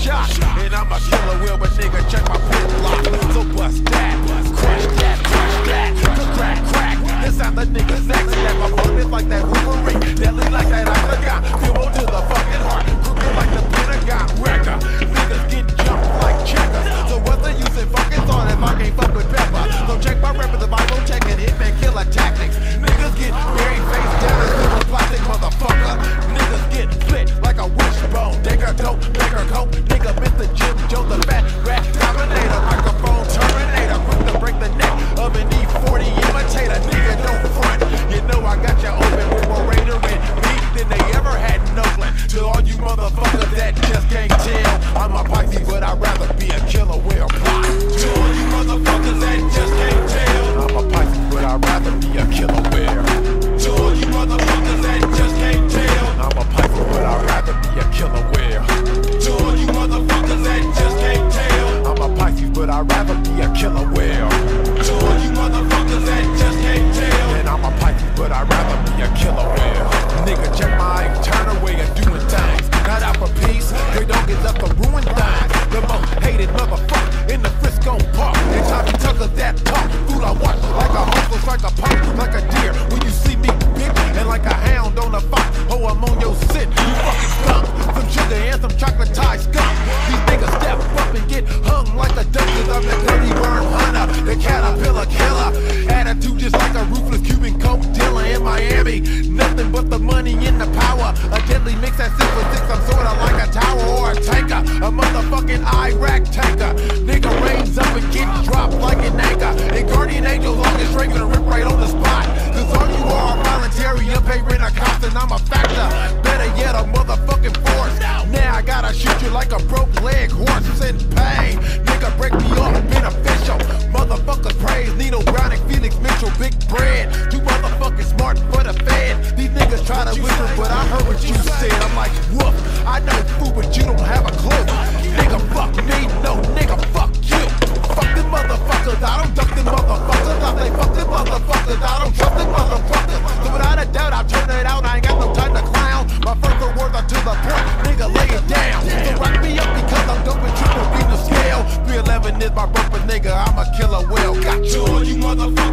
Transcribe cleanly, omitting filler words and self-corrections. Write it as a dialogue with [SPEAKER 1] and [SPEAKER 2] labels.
[SPEAKER 1] shot. And I'm a killer wheel, but nigga, check my pit lock. So bust that, crush that, crack, crack. This sound the nigga sexy, that my phone is like that Wolverine. Deadly like that octagon, feel to the fucking heart. Crooked like the Pentagon wrecker. Niggas get jumped like checkers. So what's the use in fucking thought if I can't fuck with Pepper? So check my rep at the Bible, checking hitman killer tactics. Niggas get buried face down as little plastic motherfucker. Niggas get split like a wishbone. Digger dope, bigger coat. Nigga Mr. Jim Joe, the fat rat dominator. Microphone terminator, quick to break the neck of an E40 imitator. Nigga don't front, you know I got you open with more Raider and meat than they ever had in Oakland. To all you motherfuckers that just can't tell, I'm a Pisces, but I'd rather be a killer whale. To all you motherfuckers that just can't tell, I'm a Pisces, but I'd rather be a killer whale. To all you motherfuckers that just can't tell, I'm a Pisces, but I'd rather be a killer whale. To all you motherfuckers that just can't tell, I'm a Pisces, but I'd rather be a killer whale. To all you motherfuckers that just can't tell, and I'm a Pisces, but I'd rather be a killer whale. Nigga, check my eternal way of doing things. Not out for peace, they don't get left to ruin things. The most hated motherfucker in the Frisco Park. And Tommy Tucker that talk, fool I watch like a hustle, like a punk, like a deer. When you see me, bitch, and like a hound on a fox, oh I'm on your sit, you fucking skunk. Some sugar and some chocolate tie skunk. These niggas step up and get hung like a duck, 'cause I'm the dirty worm hunter, the caterpillar killer. Attitude just like a ruthless Cuban coke dealer in Miami. Nothing but the money and the power. A deadly mix at 6 for 6. I'm sorta like a tower or a tanker. A motherfucking Iraq tanker. Nigga rains up and get dropped like an anchor. And guardian angel longest straight gonna rip right on the spot. 'Cause all you are voluntary, unpaid rent a cost, and I'm a factor. Better yet, a motherfucking force. Now I gotta shoot you like a broke leg horse in pain. Nigga break me off, beneficial. Motherfuckers praise Nino Brown and Felix Mitchell, big bread. You motherfucking smart for the fed. These niggas try to whistle, but I heard what you said. I'm like, whoop, I know food, but you don't have a clue. Nigga, fuck me, no nigga, fuck you. Fuck them motherfuckers, I don't duck them motherfuckers. I say fuck them motherfuckers, I don't trust them motherfuckers. So without a doubt, I'll turn it out, I ain't got no time to clown. My first words are to the point, nigga, lay it down. So rock me up because I'm dope and triple beam the scale. 311 is my birth, but nigga, I'm a killer whale. Got you all you motherfuckers.